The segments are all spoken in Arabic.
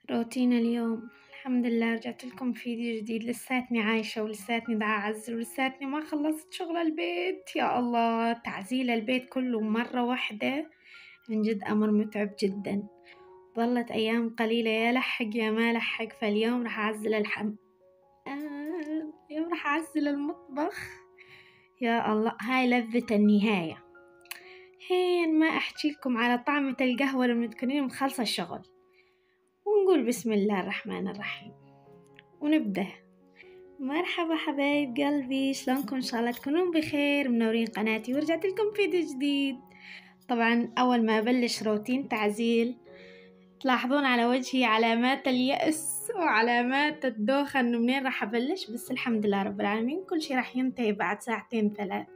روتين اليوم. الحمد لله رجعت لكم فيديو جديد. لساتني عايشة ولساتني دا أعزل ولساتني ما خلصت شغل البيت. يا الله، تعزيل البيت كله مرة واحدة عن جد أمر متعب جدا. ظلت أيام قليلة، يا لحق يا ما لحق. فاليوم راح أعزل اليوم راح أعزل المطبخ. يا الله، هاي لذة النهاية. هين ما أحكي لكم على طعمة القهوة لما تكونين مخلصة الشغل، ونقول بسم الله الرحمن الرحيم ونبدأ. مرحبا حبايب قلبي، شلونكم؟ إن شاء الله تكونون بخير. منورين قناتي ورجعت لكم فيديو جديد. طبعا أول ما أبلش روتين تعزيل تلاحظون على وجهي علامات اليأس وعلامات الدوخة إنه منين راح أبلش، بس الحمد لله رب العالمين كل شي راح ينتهي بعد ساعتين ثلاث.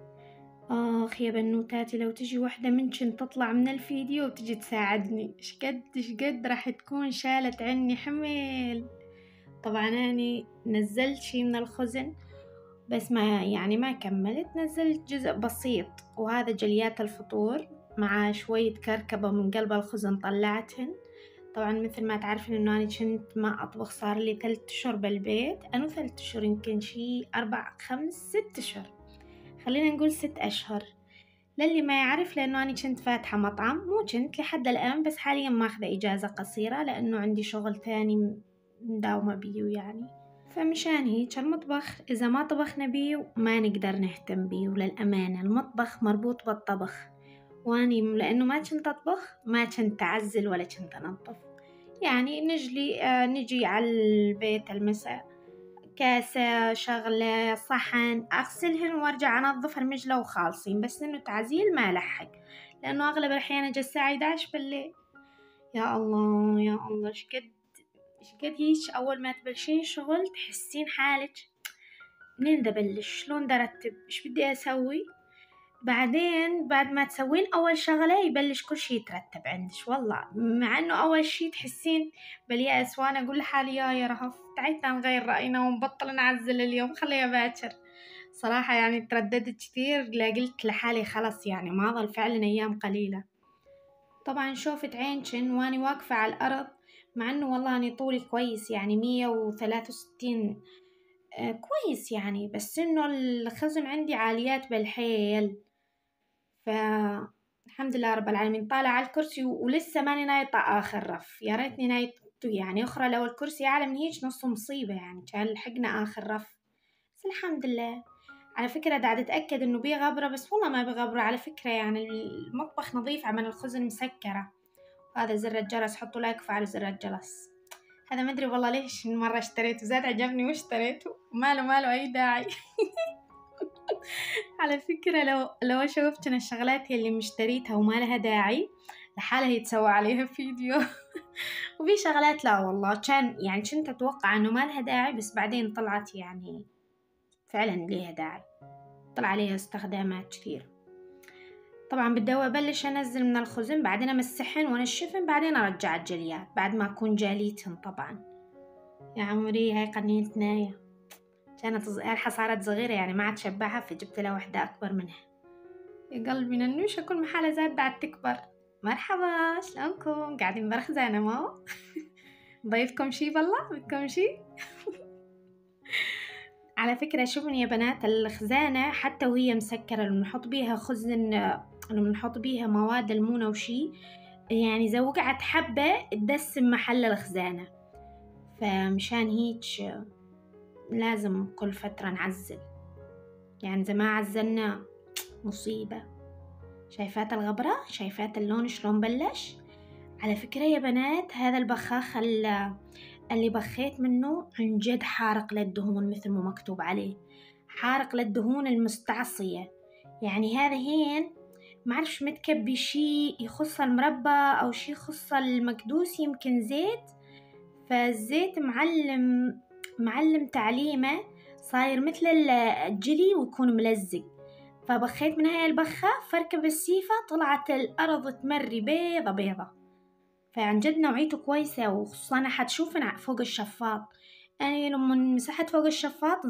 آخ يا بنوتاتي، لو تجي واحدة منشن تطلع من الفيديو وتجي تساعدني، شقد راح تكون شالت عني حمل. طبعا أنا نزلت شي من الخزن بس ما كملت، نزلت جزء بسيط، وهذا جليات الفطور مع شوية كركبة من قلب الخزن طلعتهن. طبعا مثل ما تعرفين انه انا كنت ما اطبخ صار لي 3 اشهر بالبيت، انو 3 اشهر يمكن شي 4 5 6 اشهر، خلينا نقول 6 اشهر للي ما يعرف، لانه انا كنت فاتحة مطعم، مو كنت لحد الان، بس حاليا ماخذة اجازة قصيرة لانه عندي شغل ثاني مداومة بيه يعني. فمشان هيك المطبخ إذا ما طبخنا بيه ما نقدر نهتم بيه، وللأمانة المطبخ مربوط بالطبخ، واني لأنه ما كنت أطبخ ما كنت أعزل ولا كنت أنظف. يعني نجي على البيت المساء، كاسة شغلة صحن أغسلهن وارجع أنظف المجلة وخالصين، بس إنه تعزيل ما لحق لأنه أغلب الأحيان أجي الساعة 11 بالليل. يا الله يا الله، شقد هيك أول ما تبلشين شغل تحسين حالك منين دا بلش، شلون دا رتب، ايش بدي أسوي. بعدين بعد ما تسوين أول شغلة يبلش كل شي يترتب عندش، والله مع إنه أول شي تحسين باليأس، وأنا أقول لحالي يا رهف تعيت نغير رأينا ونبطل نعزل اليوم خليها باكر. صراحة يعني ترددت كثير، قلت لحالي خلص يعني ما ظل فعلا أيام قليلة. طبعا شوفت عينشن واني واقفة على الأرض، مع إنه والله أني طولي كويس يعني 163 كويس يعني، بس إنه الخزن عندي عاليات بالحيل. فالحمد لله رب العالمين طالع على الكرسي ولسه ماني نايطة آخر رف، يا ريتني نايطة يعني أخرى، لو الكرسي أعلى من هيك نص مصيبة يعني، كان لحقنا آخر رف. بس الحمد لله. على فكرة دا أتأكد إنه بيه غبرة، بس والله ما بغبرة على فكرة، يعني المطبخ نظيف عمل الخزن مسكرة. هذا زر الجرس، حطوا لايك وفعلوا زر الجرس. هذا ما أدري والله ليش مرة اشتريته، زاد عجبني واشتريته، ماله أي داعي. على فكرة لو شوفتن الشغلات اللي مشتريتها وما لها داعي لحالها يتسوى عليها فيديو. وفي شغلات لا والله يعني كنت أتوقع إنه ما لها داعي، بس بعدين طلعت يعني فعلا ليها داعي، طلع عليها استخدامات كثير. طبعا بدي أبلش أنزل من الخزن، بعدين أمسحن وأنشفن، بعدين أرجع الجليات بعد ما أكون جاليتهن. طبعا يا عمري هاي قنينة ناية، كانت الحة صارت صغيرة يعني ما عاد شبعها، فجبت لها واحدة أكبر منها. يا قلبي ننوشة كل محالة زاد بعد تكبر. مرحبا، شلونكم؟ قاعدين برخزانة ما؟ ضيفكم شي بالله؟ بدكم شي؟ على فكرة شوفوا يا بنات، الخزانة حتى وهي مسكرة لما نحط بيها خزن، لما نحط بيها مواد المونة وشي، يعني إذا وقعت حبة تدسم محل الخزانة، فمشان هيك لازم كل فترة نعزل، يعني إذا ما عزلنا مصيبة. شايفات الغبرة؟ شايفات اللون شلون بلش؟ على فكرة يا بنات هذا البخاخ اللي بخيت منه عن جد حارق للدهون، مثل ما مكتوب عليه حارق للدهون المستعصية. يعني هذا هين معرفش متكبي شي يخص المربى أو شي يخص المكدوس، يمكن زيت، فالزيت معلم تعليمه صاير مثل الجلي ويكون ملزق. فبخيت من هاي البخة فركب السيفة، طلعت الأرض تمري بيضة، فعن جد نوعيته كويسة، وخصوصا حتشوف فوق الشفاط. أنا لما مسحت فوق الشفاط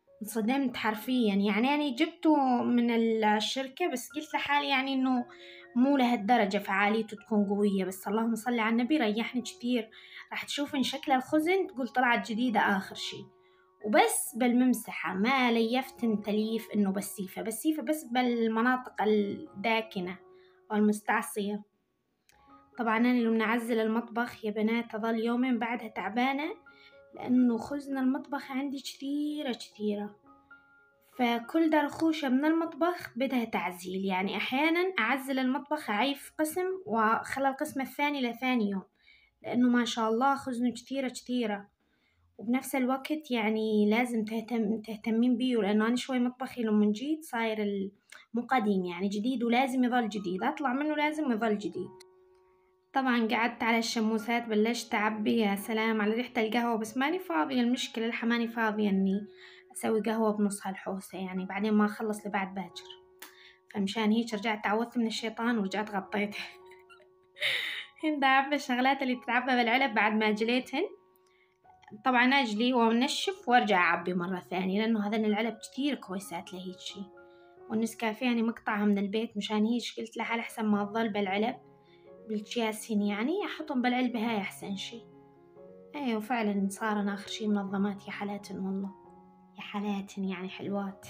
انصدمت حرفيا، يعني أنا جبته من الشركة بس قلت لحالي يعني إنه مو لهالدرجة فعاليته تكون قوية، بس اللهم صل على النبي ريحني كتير. راح تشوفين شكل الخزن تقول طلعت جديدة آخر شي. وبس بالممسحة ما ليفتن تليف إنه بسيفة بس بالمناطق الداكنة والمستعصية. طبعا أنا لما نعزل المطبخ يا بنات أظل يومين بعدها تعبانة، لأنه خزن المطبخ عندي كثيرة، فكل درخوشة من المطبخ بدها تعزيل. يعني أحيانا أعزل المطبخ أعيف قسم وأخلى القسم الثاني لثاني يوم، لأنه ما شاء الله خزنه كثيرة. وبنفس الوقت يعني لازم تهتمين بيه، لأنه أنا شوي مطبخي لما جيت صاير مو قديم يعني جديد، ولازم يظل جديد، أطلع منه لازم يظل جديد. طبعا قعدت على الشموسات بلشت أعبي، يا سلام على ريحة القهوة، بس ماني فاضية. المشكلة ماني فاضية إني أسوي قهوة بنص هالحوسة، يعني بعدين ما أخلص لبعد باكر، فمشان هيك رجعت تعوذت من الشيطان ورجعت غطيت. هند أعبي الشغلات اللي تتعبى بالعلب بعد ما جليتهن، طبعا أجلي ونشف وارجع أعبي مرة ثانية، لأنه هذين العلب كتير كويسات لهيك شي. والنسكافيه يعني مقطعها من البيت، مشان هيك قلت لها أحسن ما تظل بالعلب بالأكياس هني، يعني أحطهم بالعلبة هاي أحسن شي. أيوة فعلا صارن آخر شي منظمات، يا حالاتن والله، يا حالاتن يعني حلوات.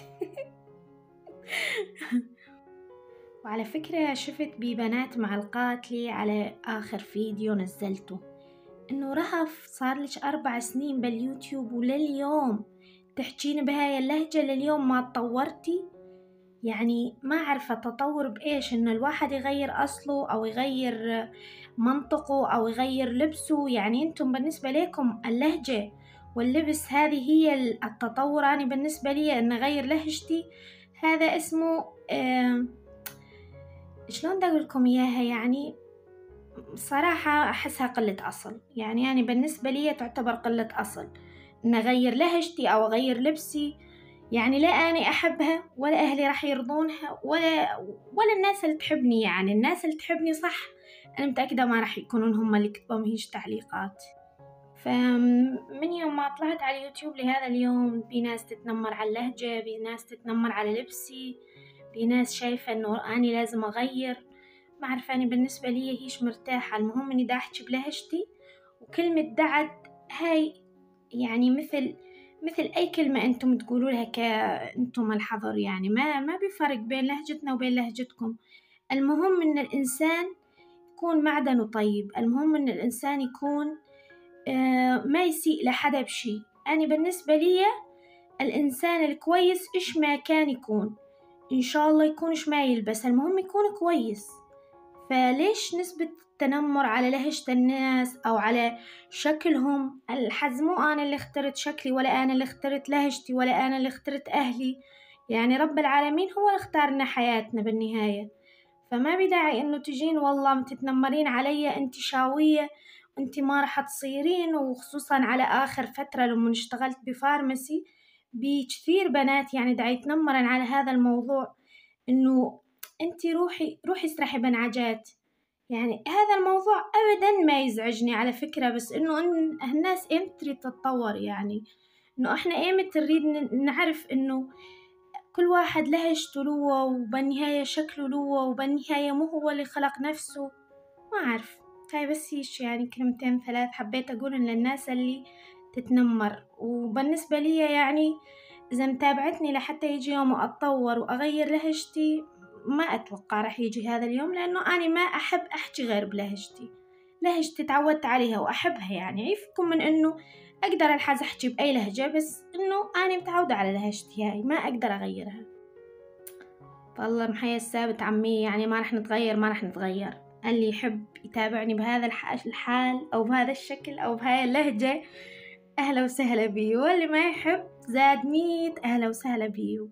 وعلى فكرة شفت ببنات معلقات لي على آخر فيديو نزلته إنه رهف صارلك 4 سنين باليوتيوب ولليوم تحجين بهاي اللهجة، لليوم ما تطورتي. يعني ما عارفة تطور بإيش، إنه الواحد يغير أصله أو يغير منطقه أو يغير لبسه. يعني أنتم بالنسبة لكم اللهجة واللبس هذه هي التطور، أنا يعني بالنسبة لي إن أغير لهجتي هذا اسمه شلون بدي أقول لكم إياها، يعني صراحة أحسها قلة أصل. يعني بالنسبة لي تعتبر قلة أصل إن أغير لهجتي أو أغير لبسي. يعني لا أنا أحبها ولا أهلي راح يرضونها ولا الناس اللي تحبني. يعني الناس اللي تحبني صح أنا متأكدة ما راح يكونون هم اللي كتبوا هيج تعليقات. فمن يوم ما طلعت على اليوتيوب لهذا اليوم بناس تتنمر على اللهجة، بناس تتنمر على لبسي، بناس شايفة إنه أنا لازم أغير. ما عارفة، أنا بالنسبة لي هيش مرتاحة. المهم إني دا أحكي بلهجتي، وكلمة دعد هاي يعني مثل أي كلمة أنتم تقولوا لها أنتم الحضر، يعني ما بيفرق بين لهجتنا وبين لهجتكم. المهم إن الإنسان يكون معدنه طيب، المهم إن الإنسان يكون ما يسيء لحدا بشي. أنا بالنسبة لي الإنسان الكويس إيش ما كان يكون، إن شاء الله يكون إيش ما يلبس، المهم يكون كويس. فليش نسبة التنمر على لهجة الناس أو على شكلهم؟ الحز مو أنا اللي اخترت شكلي، ولا أنا اللي اخترت لهجتي، ولا أنا اللي اخترت أهلي. يعني رب العالمين هو اللي اختارنا حياتنا بالنهاية. فما بداعي إنه تجين والله تتنمرين علي أنت شاوية، أنت ما راح تصيرين. وخصوصا على آخر فترة لما اشتغلت بفارماسي بكثير بنات يعني داعي يتنمرن على هذا الموضوع، إنه أنت روحي اسرحي بنعجات. يعني هذا الموضوع أبدا ما يزعجني على فكرة، بس إنه الناس إمتى تريد تتطور، يعني إنه إحنا إمتى نريد نعرف إنه كل واحد لهجته لوا، وبالنهاية شكله لوا، وبالنهاية مو هو اللي خلق نفسه. ما أعرف، هاي بس هيش يعني كلمتين 3 حبيت أقولن للناس اللي تتنمر. وبالنسبة لي يعني إذا متابعتني لحتى يجي يوم أتطور وأغير لهجتي، ما أتوقع رح يجي هذا اليوم، لأنه أنا ما أحب أحكي غير بلهجتي. لهجتي تعودت عليها وأحبها، يعني عيفكم من إنه أقدر الحز أحكي بأي لهجة، بس إنه أنا متعودة على لهجتي هاي ما أقدر أغيرها. فالله محيا الثابت عمي، يعني ما رح نتغير. اللي يحب يتابعني بهذا الحال أو بهذا الشكل أو بهاي اللهجة أهلا وسهلا بيه، واللي ما يحب زاد 100 أهلا وسهلا بيه.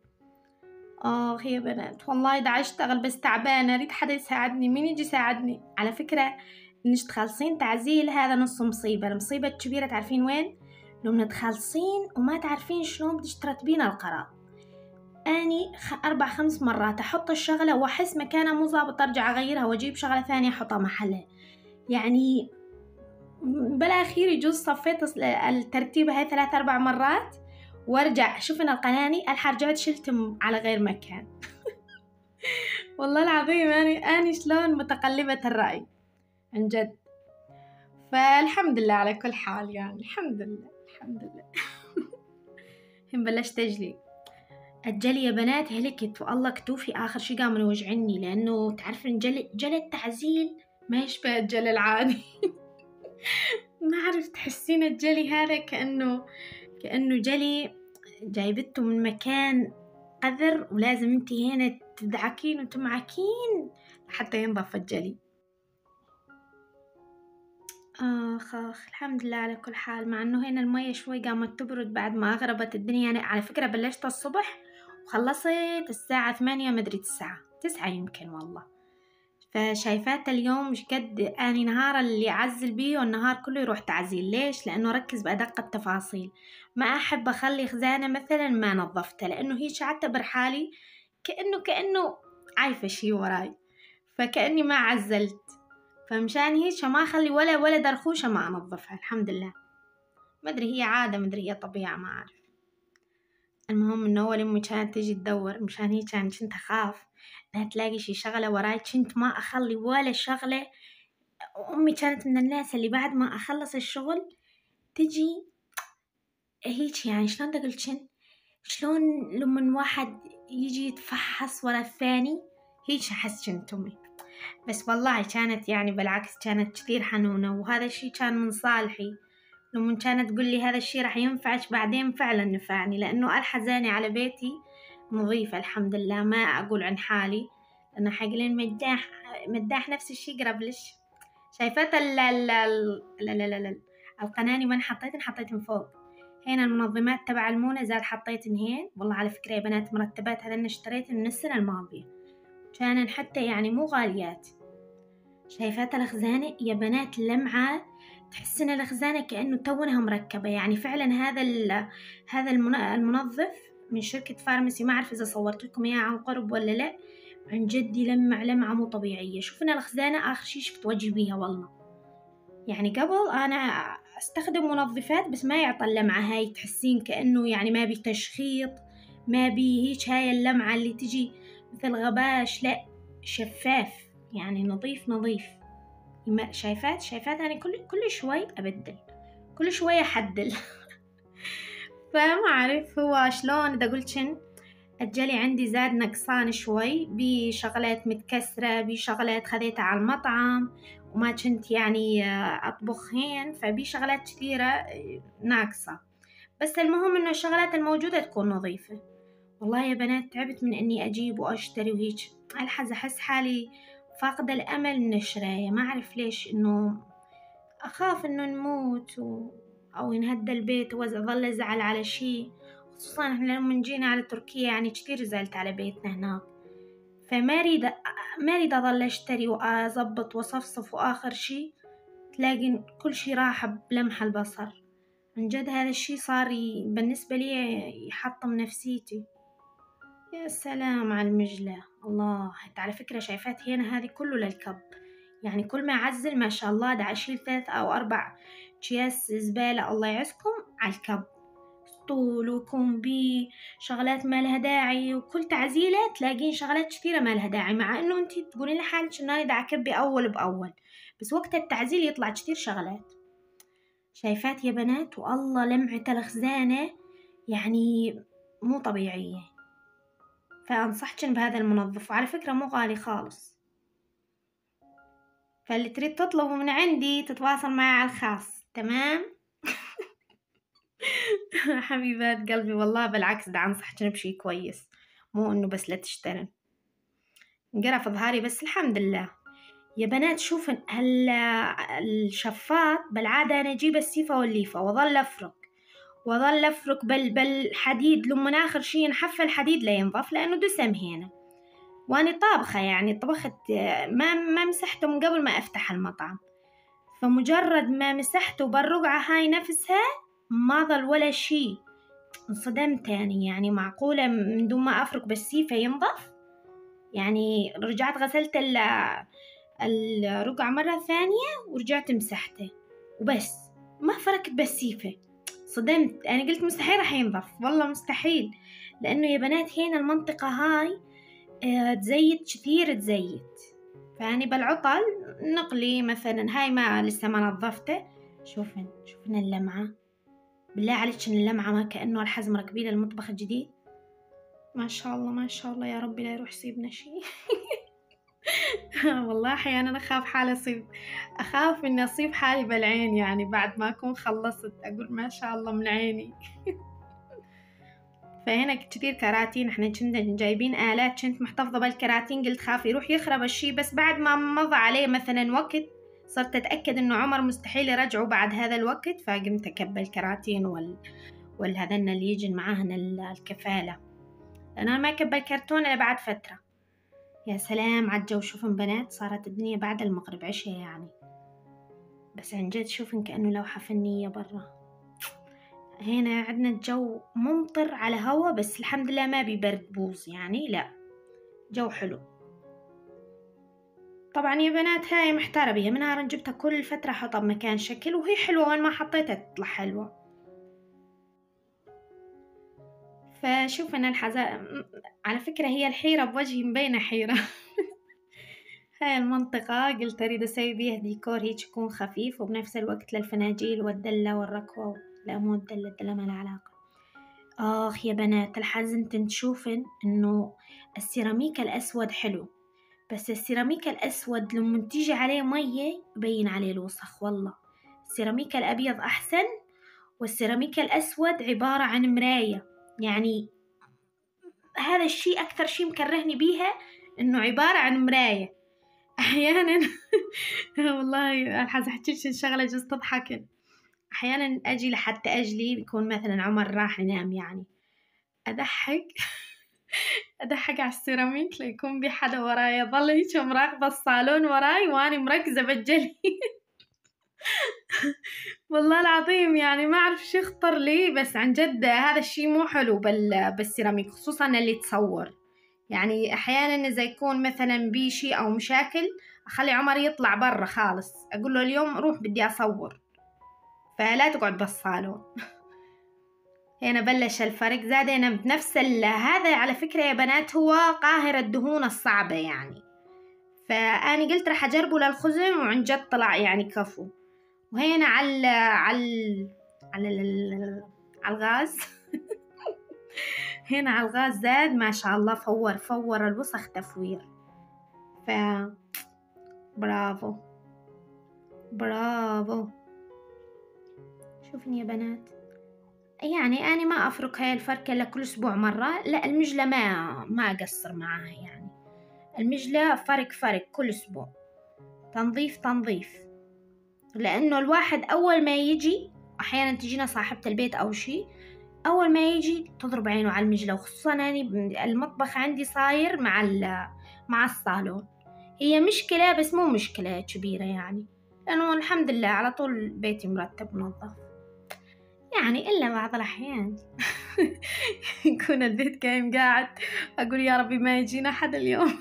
يا بنات والله دا أشتغل بس تعبانة، أريد حدا يساعدني. مين يجي يساعدني؟ على فكرة إنش تخلصين تعزيل هذا نص مصيبة. المصيبة الكبيرة تعرفين وين؟ لما تخلصين وما تعرفين شلون بدش ترتبين القرار. أني 4-5 مرات أحط الشغلة وأحس مكانها مو ظابط أرجع أغيرها وأجيب شغلة ثانية أحطها محلها. يعني بالأخير يجوز صفيت الترتيبة هاي 3-4 مرات وارجع شوف ان القناني رجعت شلتهم على غير مكان. والله العظيم أنا شلون متقلبة الرأي عن جد. فالحمد لله على كل حال، يعني الحمد لله الحمد لله. هم بلشت أجلي. الجلي يا بنات هلكت، والله كتوفي آخر شي قام يوجعني، لأنه تعرفين جلي التعزيل ما يشبه الجلي العادي. ما أعرف، تحسين الجلي هذا كأنه جلي جايبته من مكان قذر، ولازم انتي هنا تدعكين وتمعكين حتى ينضف الجلي. آخ الحمد لله على كل حال، مع إنه هنا المية شوي قامت تبرد بعد ما أغربت الدنيا. يعني على فكرة بلشت الصبح وخلصت الساعة 8، مدري 9 يمكن والله. فشايفات اليوم مش قد أني نهار اللي أعزل بيه، والنهار كله يروح تعزيل. ليش؟ لأنه ركز بأدق التفاصيل. ما أحب أخلي خزانة مثلا ما نظفتها، لأنه هي أعتبر حالي كأنه عايفة شي وراي، فكأني ما عزلت. فمشان هيك ما أخلي ولا درخوشة ما أنظفها. الحمد لله، مدري هي عادة، مدري هي طبيعة، ما أعرف. المهم إنه أول أمي كانت تيجي تدور، مشان هيك كنت أخاف إنها تلاقي شي شغلة وراي. كنت ما أخلي ولا شغلة. أمي كانت من الناس اللي بعد ما أخلص الشغل تجي هيك، يعني شلون تقول شلون لما واحد يجي يتفحص ورا الثاني، هيك أحس كنت أمي. بس والله كانت يعني بالعكس، كانت كثير حنونة، وهذا الشي كان من صالحي. لما كانت تقول لي هذا الشي راح ينفعك بعدين، فعلا نفعني، لأنه الحزاني على بيتي نظيفة الحمد لله. ما أقول عن حالي لأنه حقلين مداح نفس الشي قربلش. شايفات القناني وين حطيت من فوق. هنا المنظمات تبع المونة زاد حطيت هين. والله على فكرة يا بنات مرتبات هذا اشتريتها من السنة الماضية، كانن حتى يعني مو غاليات. شايفات الخزانة يا بنات لمعة، تحسن الخزانة كأنه تونها مركبة. يعني فعلا هذا المنظف من شركة فارماسي، ما أعرف إذا صورت لكم إياه عن قرب ولا لا. عن جد يلمع لمعة مو طبيعية. شوفنا الخزانة آخر شي شفت وجهي بيها والله. يعني قبل أنا أستخدم منظفات بس ما يعطى اللمعة هاي، تحسين كأنه يعني ما بي تشخيط، ما بي هيك هاي اللمعة اللي تجي مثل غباش، لا شفاف يعني نظيف. شايفات أنا كل شوي أبدل، كل شوي أحدل. فما أعرف هو شلون إذا قلت الجلي عندي زاد نقصان شوي، بشغلات متكسرة، بشغلات خذيتها على المطعم وما كنت يعني أطبخ هين، فبي شغلات كثيرة ناقصة. بس المهم إنه الشغلات الموجودة تكون نظيفة. والله يا بنات تعبت من إني أجيب وأشتري وهيك. أحس حالي فاقدة الأمل من الشراية. ما أعرف ليش، إنه أخاف إنه نموت أو ينهد البيت وأظل أزعل على شي. خصوصا إحنا لما جينا على تركيا يعني كتير زعلت على بيتنا هناك. فما أريد أظل أشتري وأضبط وأصفصف، وآخر شي تلاقي كل شي راح بلمح البصر. من جد هذا الشي صار بالنسبة لي يحطم نفسيتي. يا سلام على المجلة. الله، على فكرة شايفات هنا هذه كله للكب. يعني كل ما أعزل ما شاء الله دا أشيل 3 أو 4 أكياس زبالة الله يعزكم على الكب. طول وكومبي شغلات ما لها داعي، وكل تعزيلة تلاقين شغلات كثيرة ما لها داعي، مع إنه أنتي تقولين لحالك إنه أنا دا أكبي أول بأول، بس وقت التعزيل يطلع كثير شغلات. شايفات يا بنات، والله لمعة الخزانة يعني مو طبيعية. فأنصحكن بهذا المنظف، وعلى فكرة مو غالي خالص. فاللي تريد تطلبه من عندي تتواصل معي على الخاص، تمام؟ حبيبات قلبي، والله بالعكس دا أنصحكن بشي كويس، مو إنه بس لا تشترن. انقرف ظهري بس الحمد لله. يا بنات شوفن الشفاط بالعادة أنا أجيب السيفة والليفة وأظل أفرك بالحديد لما آخر شي نحف الحديد لينظف، لأنه دسم هنا. وأنا طابخة يعني طبخت، ما مسحته من قبل ما أفتح المطعم. فمجرد ما مسحته بالرقعة هاي نفسها ما ظل ولا شي. انصدمت يعني معقولة من دون ما أفرك بالسيفة ينظف؟ يعني رجعت غسلت الرقعة مرة ثانية ورجعت مسحته وبس، ما فركت بالسيفة. صدمت، أنا قلت مستحيل راح ينظف، والله مستحيل. لأنه يا بنات هنا المنطقة هاي تزيت كثير تزيت. فأني بالعطل نقلي مثلا هاي ما لسه ما نظفته. شوفن اللمعة، بالله عليك إن اللمعة ما كأنه الحزم ركبين المطبخ الجديد. ما شاء الله ما شاء الله، يا ربي لا يروح يصيبنا شيء. والله أحيانا أخاف إني أصيب حالي بالعين، يعني بعد ما أكون خلصت أقول ما شاء الله من عيني. فهنا كتير كراتين، احنا كنا جايبين آلات، كنت محتفظة بالكراتين، قلت خاف يروح يخرب الشي. بس بعد ما مضى عليه مثلا وقت صرت أتأكد إنه عمر مستحيل يرجعوا بعد هذا الوقت، فقمت أكب الكراتين والهذن اللي يجي معاهن الكفالة، لأن أنا ما أكب الكرتون إلا بعد فترة. يا سلام عالجو، شوفن بنات صارت الدنيا بعد المغرب عشاء يعني، بس عن جد شوفن كأنه لوحة فنية برا. هنا عندنا الجو ممطر على هوا، بس الحمد لله ما بيبرد بوز يعني، لا جو حلو. طبعا يا بنات هاي محتارة بيها، من نهار جبتها كل فترة حطها بمكان شكل، وهي حلوة وين ما حطيتها تطلع حلوة. فشوف أنا على فكرة هي الحيرة بوجهي مبينة حيرة. هاي المنطقة قلت أريد أسوي بيها ديكور هيك يكون خفيف، وبنفس الوقت للفناجيل والدلة والركوة. لا مو الدلة ما لها علاقة. آخ يا بنات الحزن تشوفن إنه السيراميك الأسود حلو، بس السيراميك الأسود لما تيجي عليه مية يبين عليه الوسخ. والله السيراميك الأبيض أحسن، والسيراميك الأسود عبارة عن مراية. يعني هذا الشيء أكثر شيء مكرهني بيها، إنه عبارة عن مراية. أحيانا والله الحزن حكيش الشغلة جست تضحكن. أحيانا أجي لحتى أجلي بيكون مثلا عمر راح ينام، يعني أضحك على السيراميك ليكون بي حدا وراي، ظل هيك مراقبة الصالون وراي واني مركزة بتجلي. والله العظيم يعني ما أعرف شو يخطر لي، بس عن جد هذا الشيء مو حلو بالسيراميك، خصوصا اللي تصور. يعني أحيانا إذا يكون مثلا بي شيء أو مشاكل أخلي عمر يطلع برا خالص، أقول له اليوم روح بدي أصور، فلا تقعد بالصالون. هنا بلش الفرق، زاد هنا بنفس هذا على فكرة يا بنات هو قاهرة الدهون الصعبة يعني، فأنا قلت رح أجربه للخزم وعن جد طلع يعني كفو. وهنا على الغاز. هنا على الغاز زاد ما شاء الله، فور الوسخ تفوير. ف برافو. شوفني يا بنات، يعني أنا ما أفرك هاي الفركة إلا كل أسبوع مرة، لا المجلة ما أقصر معاها، يعني المجلة فرق كل أسبوع، تنظيف. لأنه الواحد أول ما يجي، أحيانا تجينا صاحبة البيت أو شي، أول ما يجي تضرب عينه على المجلة، وخصوصا يعني المطبخ عندي صاير مع الصالون. هي مشكلة بس مو مشكلة كبيرة يعني، لأنه الحمد لله على طول بيتي مرتب منظف يعني، إلا بعض الأحيان يكون البيت قاعد أقول يا ربي ما يجينا حد اليوم.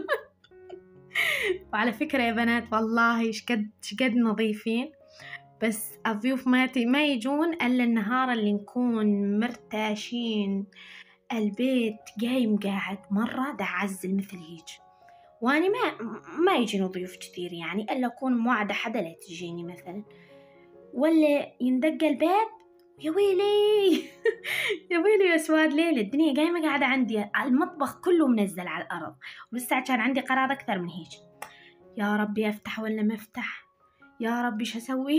وعلى فكرة يا بنات والله شقد نظيفين، بس الضيوف ما يجون إلا النهار اللي نكون مرتاشين، البيت قاعد مرة دعزل مثل هيج. واني ما يجيني ضيوف كثير يعني، إلا أكون موعدة حدا لا تجيني مثلا، ولا يندق الباب يا ويلي. يا ويلي يا سواد ليلة، الدنيا قاعدة عندي، المطبخ كله منزل على الأرض، ولسه كان عندي قرار أكثر من هيك. يا ربي أفتح ولا ما أفتح، يا ربي شو أسوي.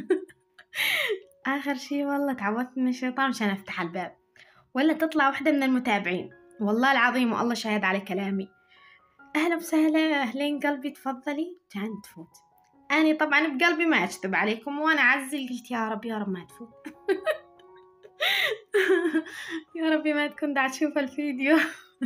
آخر شي والله تعوذت من الشيطان عشان أفتح الباب، ولا تطلع واحدة من المتابعين، والله العظيم والله شاهد على كلامي، أهلا وسهلا أهلين قلبي تفضلي، كانت تفوت. أنا طبعا بقلبي ما أكذب عليكم، وأنا أعزل قلت يا رب ما تفوت. يا ربي ما تكون دا تشوف الفيديو.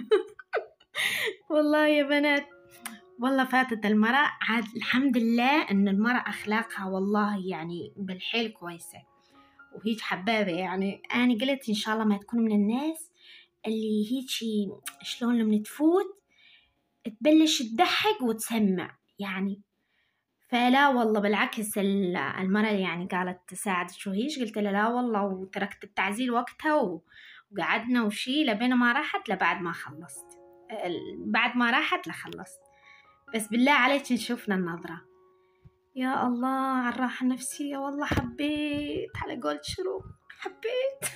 والله يا بنات والله فاتت المرأة، عاد الحمد لله إن المرأة أخلاقها والله يعني بالحيل كويسة وهيك حبابة. يعني أنا قلت إن شاء الله ما تكون من الناس اللي هيك شلون لما تفوت تبلش تضحك وتسمع يعني، فلا والله بالعكس المرة يعني قالت تساعد شو هيش، قلت لها لا والله، وتركت التعزيل وقتها وقعدنا وشي لبين ما راحت لبعد ما خلصت. بعد ما راحت لخلصت. بس بالله عليك نشوفنا النظرة. يا الله على الراحة النفسية، والله حبيت على قول شروق، حبيت.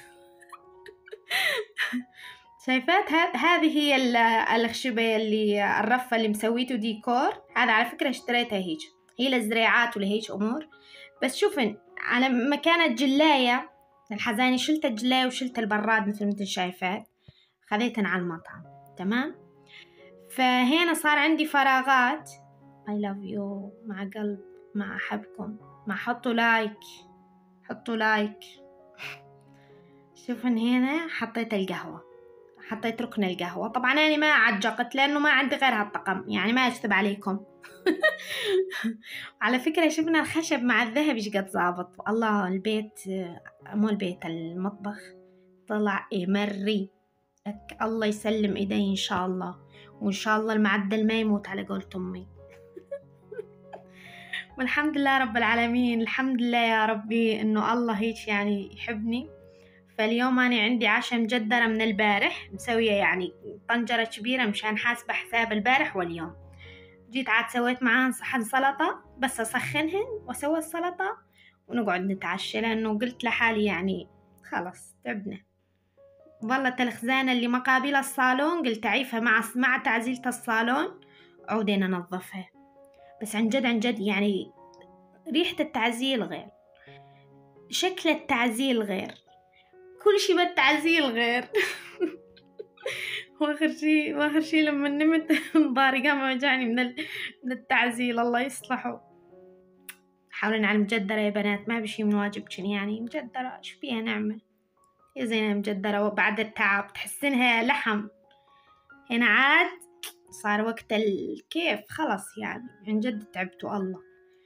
شايفات هذه هي الخشبة اللي الرفة اللي مسويته ديكور. هذا على فكرة اشتريتها هيك، هي للزريعات ولهيك أمور. بس شوفن على ما كانت جلاية الحزاني، شلت الجلاية وشلت البراد مثل ما انتن شايفات، خذيتن على المطعم. تمام. فهنا صار عندي فراغات. I love you مع قلب، مع أحبكم، مع حطوا لايك، حطوا لايك. شوفن هنا حطيت القهوة، حطيت ركن القهوة. طبعا أنا ما عجقت لأنه ما عندي غير هالطقم، يعني ما أكذب عليكم. على فكرة شفنا الخشب مع الذهب ايش قد ظابط. الله البيت، مو البيت، المطبخ طلع يمري لك. الله يسلم ايدي ان شاء الله، وان شاء الله المعدل ما يموت على قولة امي. والحمد لله رب العالمين، الحمد لله يا ربي انه الله هيك يعني يحبني. فاليوم أنا عندي عشاء مجدرة من البارح، مسوية يعني طنجرة كبيرة مشان حاسبة حساب البارح واليوم. جيت عاد سويت معاهن صحن سلطة، بس أسخنهن وأسوي السلطة ونقعد نتعشى، لأنه قلت لحالي يعني خلص تعبنا. ظلت الخزانة اللي مقابل الصالون قلت أعيفها مع تعزيلة الصالون، عودين أنظفها. بس عن جد عن جد يعني ريحة التعزيل غير، شكل التعزيل غير، كل شي بالتعزيل غير. واخر شي لما نمت ضهري قام وجعني من التعزيل. الله يصلحه. حاولنا على المجدرة يا بنات، ما بشي من واجبكن يعني. مجدرة ايش فيها نعمل يا زينة؟ مجدرة وبعد التعب تحسنها لحم. هنا عاد صار وقت الكيف خلص، يعني عن جد تعبتوا. الله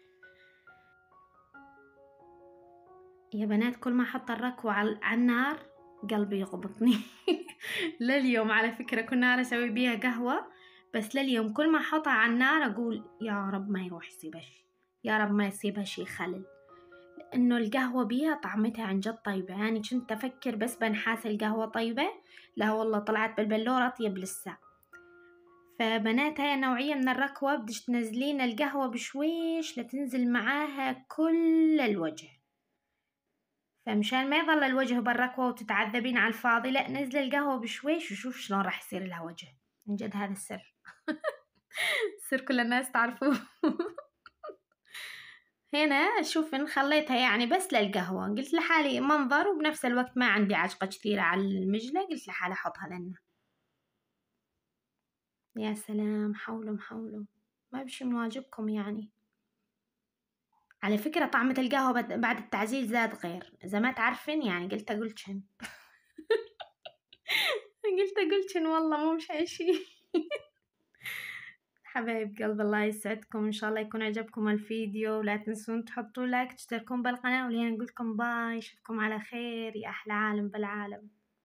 يا بنات، كل ما احط الركوة على النار قلبي يغبطني. لليوم على فكرة كنا أنا أسوي بيها قهوة، بس لليوم كل ما أحطها على النار أقول يا رب ما يروح يصيبها شي، يا رب ما يصيبها شي خلل، لأنه القهوة بيها طعمتها عن جد طيبة. يعني كنت أفكر بس بنحاس القهوة طيبة، لا والله طلعت بالبلورة أطيب لسه. فبنات هاي نوعية من الركوة بدش تنزلين القهوة بشويش لتنزل معاها كل الوجه، فمشان ما يظل الوجه بالركوة وتتعذبين على الفاضي، لا نزل القهوة بشويش وشوف شلون راح يصير لها وجه. من جد هذا السر. السر كل الناس تعرفوه. هنا شوف إن خليتها يعني بس للقهوة، قلت لحالي منظر وبنفس الوقت ما عندي عجقة كثيرة على المجلة، قلت لحالي أحطها لنا. يا سلام، حولوا حولوا، ما بشي من واجبكم يعني. على فكرة طعمة القهوة بعد التعزيل زاد غير، إذا ما تعرفين يعني قلت أقولشن. قلت أقولشن والله مو مش أي شي. حبايب قلب الله يسعدكم، إن شاء الله يكون عجبكم الفيديو. لا تنسون تحطوا لايك، تشتركون بالقناة، ولهنا نقولكم باي، أشوفكم على خير يا أحلى عالم بالعالم.